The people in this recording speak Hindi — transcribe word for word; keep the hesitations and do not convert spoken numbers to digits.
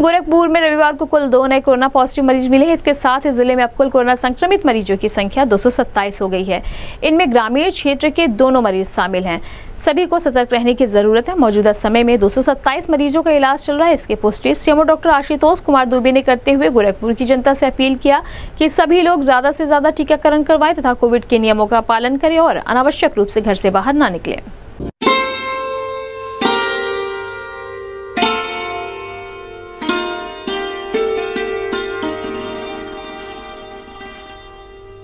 गोरखपुर में रविवार को कुल दो नए कोरोना पॉजिटिव मरीज मिले हैं। इसके साथ ही जिले में अब कुल कोरोना संक्रमित मरीजों की संख्या दो सौ सत्ताईस हो गई है। इनमें ग्रामीण क्षेत्र के दोनों मरीज शामिल हैं। सभी को सतर्क रहने की जरूरत है। मौजूदा समय में दो सौ सत्ताईस मरीजों का इलाज चल रहा है। इसके पुष्टि सीएमओ डॉक्टर आशुतोष कुमार दुबे ने करते हुए गोरखपुर की जनता से अपील किया कि सभी लोग ज्यादा से ज्यादा टीकाकरण करवाएं तथा कोविड के नियमों का पालन करें और अनावश्यक रूप से घर से बाहर न निकलें।